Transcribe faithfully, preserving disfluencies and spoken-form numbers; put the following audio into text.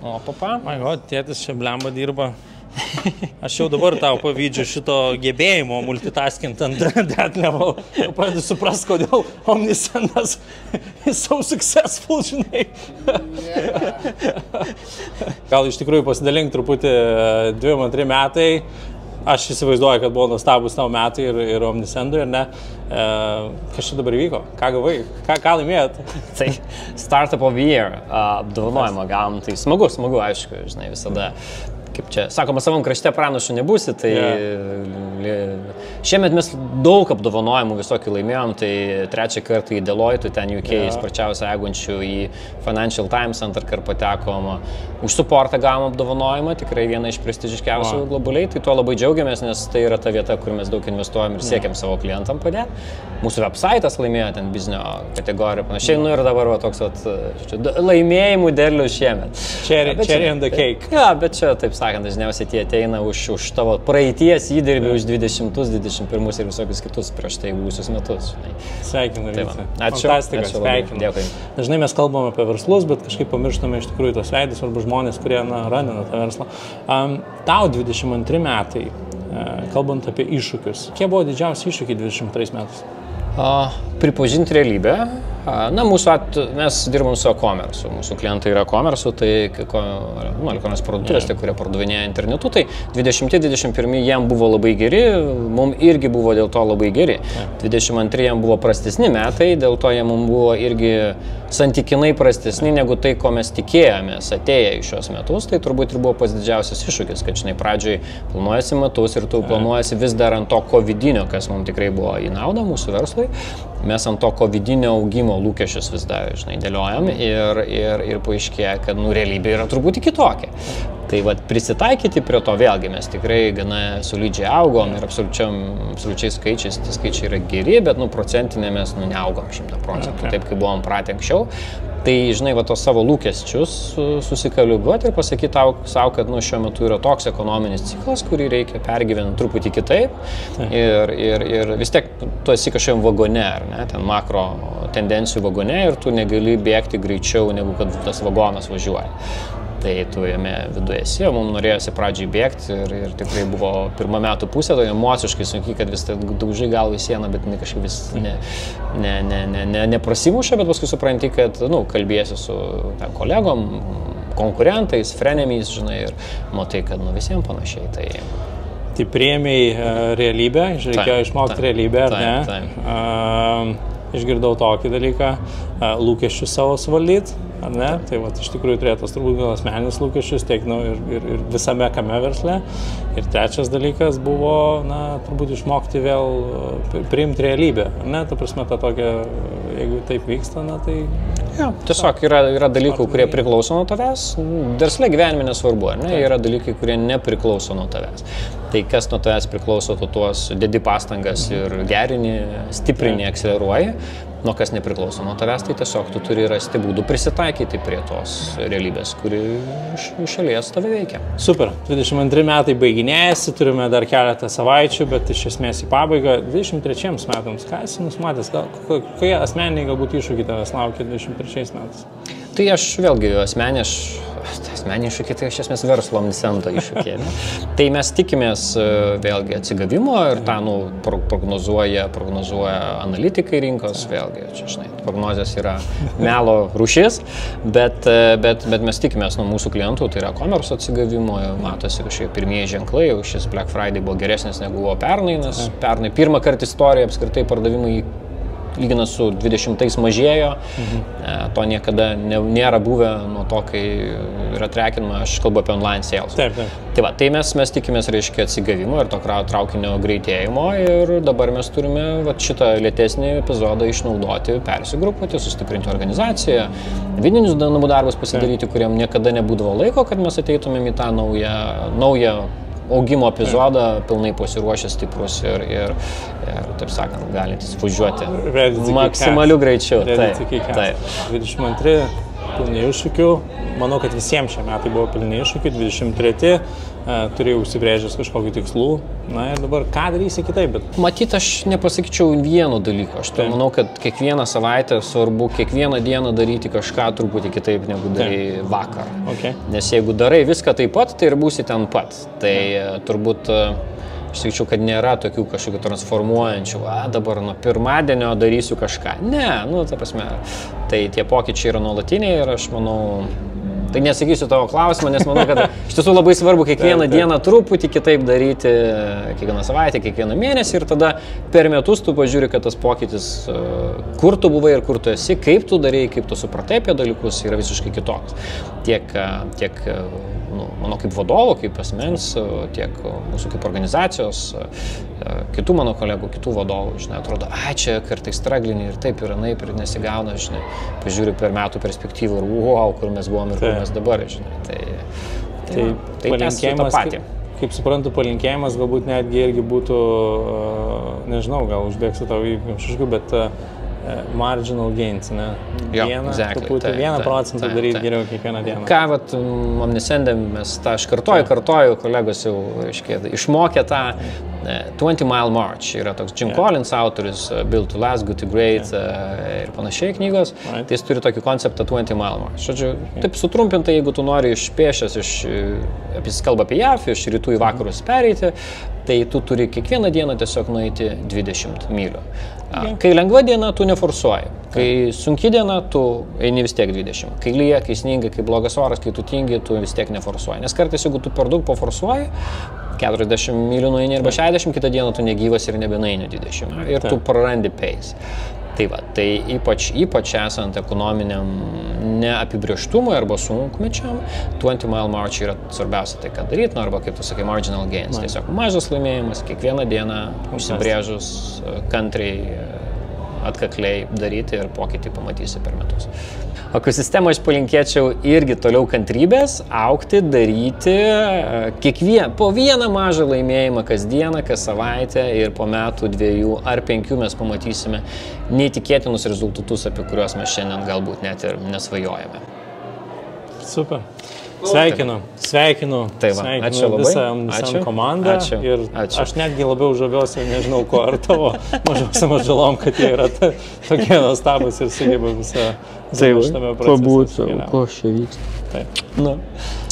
O, papa? Man, o, tėtis čia blemba dirba. Aš jau dabar tau pavydžiu šito gebėjimo multitaskint ant that level. Pradedu suprast, kodėl Omnisendas is so successful, žinai. Gal iš tikrųjų pasidalink truputį dviem antri metai. Aš įsivaizduoju, kad buvo nuostabus tavo metai ir, ir Omnisendui, ir ne. E, kas čia dabar vyko? Ką gavai? Ką, ką laimėjot? Tai Startup of the Year apdovanojimą gavom. Tai smagu, smagu, aišku, žinai, visada. Kaip čia, sakoma, savam krašte pranašu nebūsi, tai yeah. Šiemet mes daug apdovanojimų visokių laimėjom, tai trečią kartą į Deloitte, ten U K yeah. sparčiausiai augančių, į Financial Times antrą kartą patekom, už supportą gavom apdovanojimą, tikrai viena iš prestižiškiausių wow. globaliai, tai tuo labai džiaugiamės, nes tai yra ta vieta, kur mes daug investuojam ir siekiam yeah. savo klientam padėti. Mūsų website'as laimėjo ten biznio kategoriją panašiai, nu ir dabar va, toks vat, laimėjimų derlių šiemet. Cherry, cherry on the cake. Ja, bet čia, taip sakant, dažniausiai tie ateina už, už tavo praeities įdirbį, yeah. už dvidešimtus, dvidešimt pirmus ir visokius kitus prieš tai buvusius metus. Sveikinu, tai Rytis. Ačiū. Fantastika, ačiū sveikinu. Dėkui. Dažnai mes kalbame apie verslus, bet kažkaip pamirštame iš tikrųjų tos veidus arba žmonės, kurie na, ranina tą verslą. Um, tau dvidešimt antri metai, uh, kalbant apie iššūkius. Kokie buvo didžiausi iššūkiai dvidešimt antrais metais? Uh, pripažinti realybę. Uh, na, mūsų at, mes dirbam su e-commerce, mūsų klientai yra e-commerce, tai nu, elektroninės parduotuvės, yeah. kurie pardavinėja internetu, tai dvidešimti dvidešimt pirmi jiem buvo labai geri, mums irgi buvo dėl to labai geri. Yeah. dvidešimt antri jiem buvo prastesni metai, dėl to jie mums buvo irgi santykinai prastesni negu tai, ko mes tikėjomės atėję į šios metus, tai turbūt ir buvo pats didžiausias iššūkis, kad žinai, pradžioj planuojasi metus ir tu planuojasi vis dar ant to covidinio, kas mums tikrai buvo į naudą mūsų verslui. Mes ant to covidinio augimo lūkesčius vis dar, žinai, dėliojam ir, ir, ir paaiškėja, kad nu, realybė yra truputį kitokia. Tai vat, prisitaikyti prie to vėlgi mes tikrai gana solidžiai augom ir absoliučiai skaičiais, tie skaičiai yra geri, bet nu, procentinė mes nu, neaugom šimtą procentų, okay. taip kaip buvom pratę anksčiau. Tai, žinai, va, tos savo lūkesčius susikalibruoti ir pasakyti savo, kad nu, šiuo metu yra toks ekonominis ciklas, kurį reikia pergyventi truputį kitaip. Ir, ir, ir vis tiek tu esi kažkokiam vagone, ar ne, ten makro tendencijų vagone ir tu negali bėgti greičiau, negu kad tas vagonas važiuoja. Tai tu jame viduje esi, o mums norėjosi pradžiai bėgti ir, ir tikrai buvo pirmą metų pusė, tai emociškai sunkiai, kad vis tai daužai galvą į sieną, bet kažkaip vis ne, ne, ne, ne, ne, neprasimušė, bet paskui supranti, kad nu, kalbėsi su ten, kolegom, konkurentais, frenemiais, žinai, ir matai, kad nu, visiems panašiai. Tai, tai priėmėjai realybę, reikėjo išmokti realybę, ar ne? Taip. Uh, išgirdau tokį dalyką, uh, lūkesčius savo suvaldyti. Ar ne? Tai va, iš tikrųjų turėtas turbūt gal asmeninis lūkesčius tiek nu, ir, ir, ir visame kame versle. Ir trečias dalykas buvo, na, turbūt išmokti vėl priimti realybę. Ar ne? Ta prasme, ta tokia, jeigu taip vyksta, na, tai... Ja, tiesiog yra, yra dalykų, kurie priklauso nuo tavęs. Versle gyvenime nesvarbu, ar ne? Yra dalykai, kurie nepriklauso nuo tavęs. Tai kas nuo tavęs priklauso, tu tuos dedi pastangas ir gerini, stiprini, akceleruoji. Nuo kas nepriklauso nuo tavęs, tai tiesiog tu turi rasti būdų prisitaikyti prie tos realybės, kuri iš šalies tave veikia. Super. dvidešimt antri metai baiginėjasi, turime dar keletą savaičių, bet iš esmės į pabaigą dvidešimt trečiiems metams. Ką esi nusimatęs? Kokie asmeniniai galbūt iššūkiai tavęs laukia dvidešimt trečiais metais? Tai aš vėlgi asmenį, aš, asmenį iššūkį, tai iš esmės verslo Omnisendo iššūkį. Tai mes tikimės vėlgi atsigavimo ir tą nu, prognozuoja, prognozuoja analitikai rinkos, vėlgi, čia, žinai, prognozės yra melo rūšis, bet, bet, bet mes tikimės nuo mūsų klientų, tai yra e-commerce atsigavimo, matosi kažkokie pirmieji ženklai, jau šis Black Friday buvo geresnis negu buvo pernai, nes pernai pirmą kartą istoriją apskritai pardavimai lyginant su dvidešimtais mažėjo, mhm. to niekada ne, nėra buvę nuo to, kai yra trekinama, aš kalbu apie online sales. Taip, taip. Tai va, tai mes, mes tikimės, reiškia, atsigavimo ir to traukinio greitėjimo ir dabar mes turime va, šitą lėtesnį epizodą išnaudoti, persigrupuoti, sustiprinti organizaciją, vidinius namų darbus pasidaryti, taip. Kuriem niekada nebūdavo laiko, kad mes ateitumėm į tą naują, naują augimo epizodą, pilnai pasiruošęs stiprus ir, ir, ir taip sakant, galintis važiuoti maksimaliu greičiu. Taip, taip. dvidešimt antri pilni iššūkių. Manau, kad visiems šie metai buvo pilni iššūkių. dvidešimt treti turėjau užsibrėžęs kažkokių tikslų. Na ir dabar ką darysi kitaip? Bet... Matyt, aš nepasakyčiau vieno dalyko. Aš tai manau, kad kiekvieną savaitę svarbu kiekvieną dieną daryti kažką truputį kitaip, negu darai vakar. Okay. Nes jeigu darai viską taip pat, tai ir būsi ten pat. Tai turbūt... Aš sakyčiau, kad nėra tokių kažkokių transformuojančių, a, dabar nuo pirmadienio darysiu kažką. Ne, nu, ta prasme, tai tie pokyčiai yra nuolatiniai ir aš manau, tai nesakysiu tavo klausimą, nes manau, kad iš tiesų labai svarbu kiekvieną taip, taip. dieną truputį kitaip daryti, kiekvieną savaitę, kiekvieną mėnesį ir tada per metus tu pažiūri, kad tas pokytis, kur tu buvai ir kur tu esi, kaip tu darei, kaip tu supratai apie dalykus, yra visiškai kitoks. Tiek, tiek nu, mano kaip vadovo, kaip asmens, tiek mūsų kaip organizacijos, kitų mano kolegų, kitų vadovų, žinai, atrodo, ai, čia kartais straglini ir taip ir anaip ir nesigauna, žinai, pažiūriu per metų perspektyvą ir wow, kur mes buvom ir kur mes dabar, žinai, tai, tai, tai, tai palinkėjimas, kaip, kaip suprantu, palinkėjimas galbūt netgi irgi būtų, nežinau, gal užbėgsiu tau į kažkokių, bet marginal gains, ne? Jo, vieną, exactly, truputį, tai, vieną tai, procentą tai, daryti tai. geriau kiekvieną dieną. Ką, vat, Omnisendėm mes tą aš kartoju, kartoju, kolegos jau, aiškiai, išmokė tą twenty mile march, yra toks Jim yeah. Collins autorius, Build to Last, Good to Great yeah. ir panašiai knygos, right. Tai jis turi tokį konceptą twenty mile march. Žodžiu, yeah. taip sutrumpintai, jeigu tu nori iš pėšęs, iš, apie kalbą apie J A V, iš rytų į vakarus pereiti, tai tu turi kiekvieną dieną tiesiog nueiti dvidešimt mylių. Yeah. Kai lengva diena, tu neforsuoji. Kai sunki diena, tu eini vis tiek dvidešimt. Kai lyja, kai sninga, kai blogas oras, kai tu tingi, tu vis tiek neforsuoji. Nes kartais, jeigu tu per daug paforsuoji, keturiasdešimt mylių nueini arba šešiasdešimt, kitą dieną tu negyvas ir nebenaini dvidešimt. Ir tu prarandi pace. Tai va, tai ypač, ypač esant ekonominiam neapibrieštumui arba sunkmečiam, twenty mile march yra svarbiausia tai, ką daryti, nu, arba kaip tu sakai, marginal gains. Man. Tiesiog mažas laimėjimas, kiekvieną dieną užsibrėžus, kantriai, atkakliai daryti ir pokytį pamatysi per metus. Ekosistemą aš palinkėčiau irgi toliau kantrybės, augti, daryti, kiekvien, po vieną mažą laimėjimą kasdieną, kas savaitę ir po metų, dviejų ar penkių mes pamatysime neįtikėtinus rezultatus, apie kuriuos mes šiandien galbūt net ir nesvajojame. Super. Sveikinu, sveikinu, tai va, sveikinu ačiū labai, visą, visą komandą ačiū, ir ačiū. Aš netgi labiau žaviuosi, nežinau ko, ar tavo mažiausiam atžalom, kad jie yra ta, tokie nuostabus ir sugeba visą šitame procese. Pabūtų, ko čia vyksta. Taip. Na.